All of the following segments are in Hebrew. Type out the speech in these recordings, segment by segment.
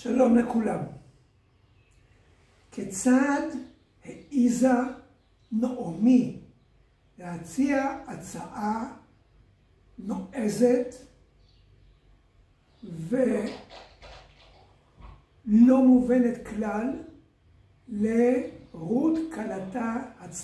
שלום לכולם. כיצד העיזה נעמי להציע הצעה נועזת ולא מובנת כלל לרות כלתה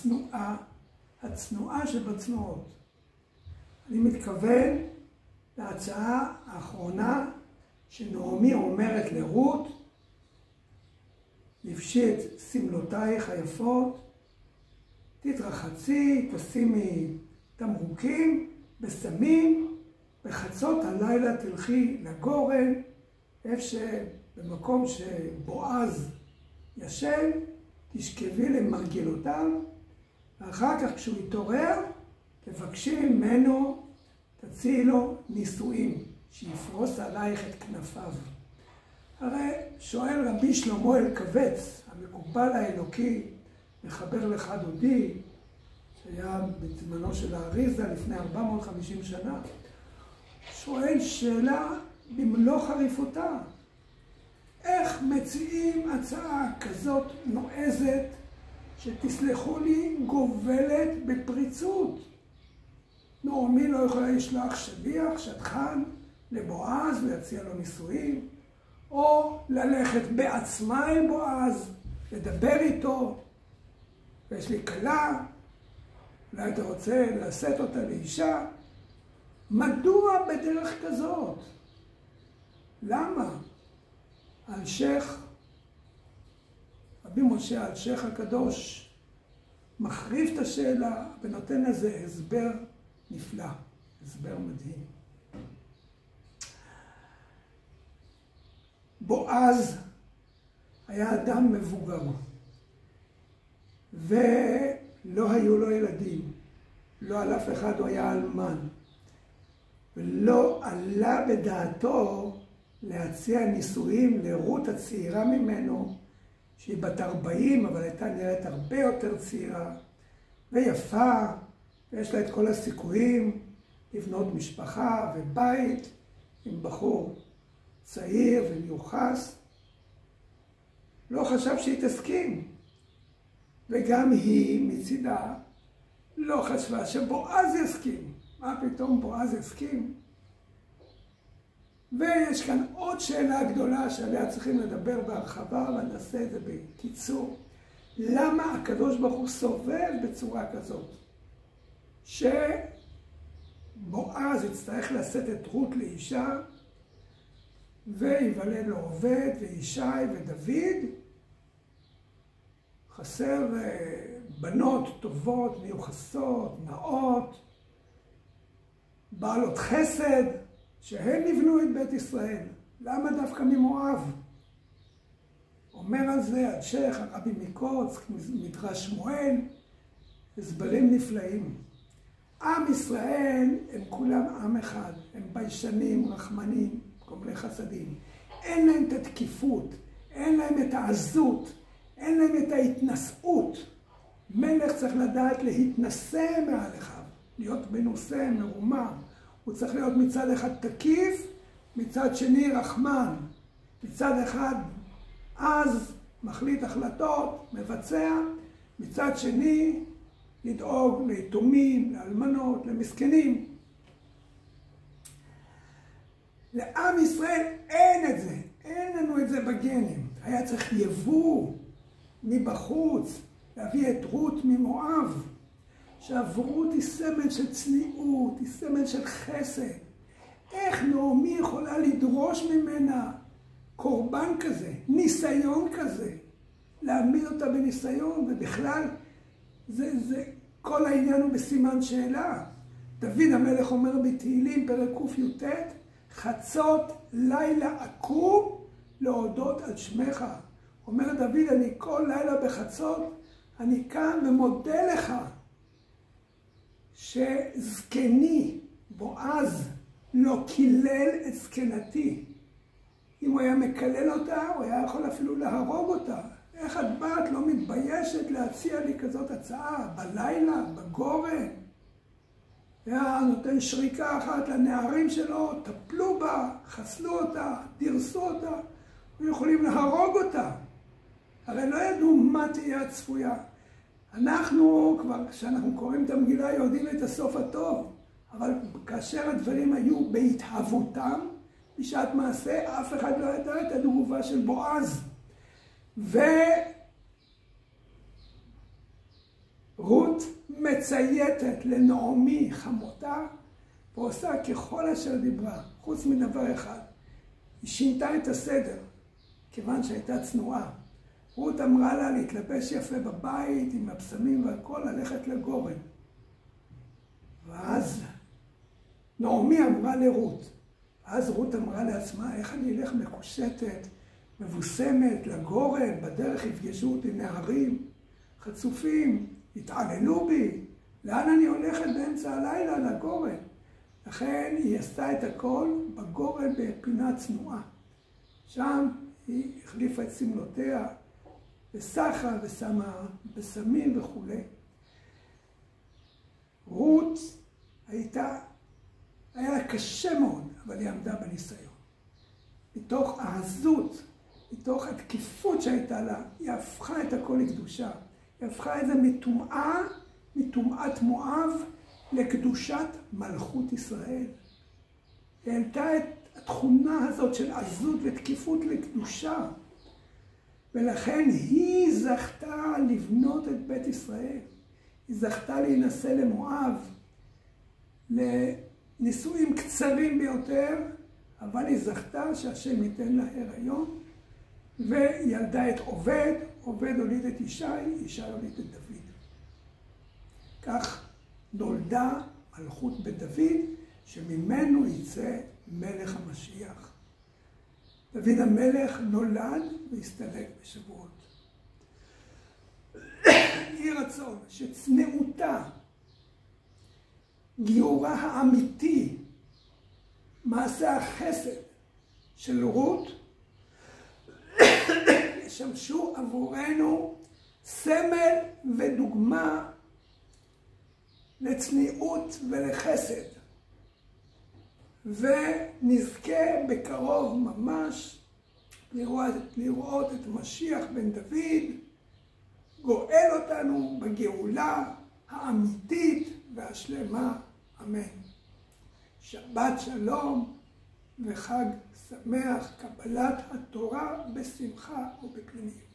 הצנועה שבצנועות? אני מתכוון להצעה האחרונה שנעמי אומרת לרות, לבשי את שמלותייך היפות, תתרחצי, תשימי תמרוקים בסמים, בחצות הלילה תלכי לגורן, במקום שבועז ישן, תשכבי למרגלותיו, ואחר כך כשהוא יתעורר, תבקשי ממנו, תציעי לו נישואים, שיפרוס עלייך את כנפיו. הרי שואל רבי שלמה אלקבץ, המקובל האלוקי, מחבר לך דודי, שהיה בזמנו של האריזה לפני 450 שנה, שואל שאלה במלוא חריפותה. איך מציעים הצעה כזאת נועזת, שתסלחו לי, גובלת בפריצות? נעמי לא יכולה לשלוח שליח, שדכן, לבועז ויציע לו נישואים, או ללכת בעצמה אל בועז, לדבר איתו, ויש לי כלה, אולי אתה רוצה לשאת אותה לאישה. מדוע בדרך כזאת? למה? אלשיך, רבי משה אלשיך הקדוש, מחריף את השאלה ונותן לזה הסבר נפלא, הסבר מדהים. בועז היה אדם מבוגר, ולא היו לו ילדים, לא על אף אחד, הוא היה אלמן, ולא עלה בדעתו להציע נישואים לרות הצעירה ממנו, שהיא בת 40, אבל הייתה נראית הרבה יותר צעירה ויפה, ויש לה את כל הסיכויים לבנות משפחה ובית עם בחור צעיר ומיוחס. לא חשב שהיא תסכים, וגם היא מצידה לא חשבה שבועז יסכים. מה פתאום בועז יסכים? ויש כאן עוד שאלה גדולה שעליה צריכים לדבר בהרחבה, אבל נעשה את זה בקיצור. למה הקדוש ברוך הוא סובל בצורה כזאת? שבועז יצטרך לשאת את רות לאישה, ויוולד לו עובד וישי ודוד. חסר בנות טובות, מיוחסות, נאות, בעלות חסד, שהן נבנו את בית ישראל. למה דווקא ממואב? אומר על זה אלשיך, הרבי מקוצק, מדרש שמואל, הסברים נפלאים. עם ישראל הם כולם עם אחד, הם ביישנים, רחמנים, גומלי חסדים. אין להם את התקיפות, אין להם את העזות, אין להם את ההתנשאות. מלך צריך לדעת להתנשא מעל אחיו, להיות מנוסה, מרומם. הוא צריך להיות מצד אחד תקיף, מצד שני רחמן. מצד אחד אז מחליט החלטות, מבצע, מצד שני לדאוג ליתומים, לאלמנות, למסכנים. לעם ישראל אין את זה, אין לנו את זה בגנים. היה צריך יבוא מבחוץ, להביא את רות ממואב. שהרות היא סמל של צניעות, היא סמל של חסד. איך נעמי יכולה לדרוש ממנה קורבן כזה, ניסיון כזה, להעמיד אותה בניסיון? ובכלל, כל העניין הוא בסימן שאלה. דוד המלך אומר בתהילים פרק ק"ט, חצות לילה אקום להודות על שמך. אומר דוד, אני כל לילה בחצות, אני כאן ומודה לך שזקני בועז לא קילל את זקנתי. אם הוא היה מקלל אותה, הוא היה יכול אפילו להרוג אותה. איך את באת לא מתביישת להציע לי כזאת הצעה? בלילה, בגורן. היה נותן שריקה אחת לנערים שלו, טפלו בה, חסלו אותה, דרסו אותה. היו יכולים להרוג אותה. הרי לא ידעו מה תהיה הצפויה. אנחנו כבר, כשאנחנו קוראים את המגילה, יודעים את הסוף הטוב. אבל כאשר הדברים היו בהתהוותם, בשעת מעשה, אף אחד לא ידע את התגובה של בועז. ורות מצייתת לנעמי חמותה, ועושה ככל אשר דיברה, חוץ מדבר אחד. היא שינתה את הסדר, כיוון שהייתה צנועה. רות אמרה לה להתלבש יפה בבית, עם הבשמים והכל, ללכת לגורן. ואז נעמי אמרה לרות, ואז רות אמרה לעצמה, איך אני אלך מקושטת, מבוסמת, לגורן, בדרך יפגשו אותי נערים, חצופים, יתעללו בי, לאן אני הולכת באמצע הלילה לגורן? לכן היא עשתה את הכל בגורן בפינה צנועה. שם היא החליפה את סמלותיה, וסחה ושמה בשמים וכו'. רות היה לה קשה מאוד, אבל היא עמדה בניסיון. מתוך העזות, מתוך התקיפות שהייתה לה, היא הפכה את הכל לקדושה. היא הפכה את זה מטומאת מואב לקדושת מלכות ישראל. היא העלתה את התכונה הזאת של עזות ותקיפות לקדושה. ולכן היא זכתה לבנות את בית ישראל. היא זכתה להינשא למואב, לנישואים קצרים ביותר, אבל היא זכתה שהשם ייתן לה הריון, וילדה את עובד, עובד הוליד את ישי, ישי הוליד את דוד. כך נולדה מלכות בדוד, שממנו יצא מלך המשיח. דוד המלך נולד והסתלק בשבועות. יהי רצון שצניעותה, גיורה האמיתי, מעשה החסד של רות, ישמשו עבורנו סמל ודוגמה לצניעות ולחסד. ונזכה בקרוב ממש לראות את משיח בן דוד, גואל אותנו בגאולה האמיתית והשלמה. אמן. שבת שלום וחג שמח, קבלת התורה בשמחה ובפנימיות.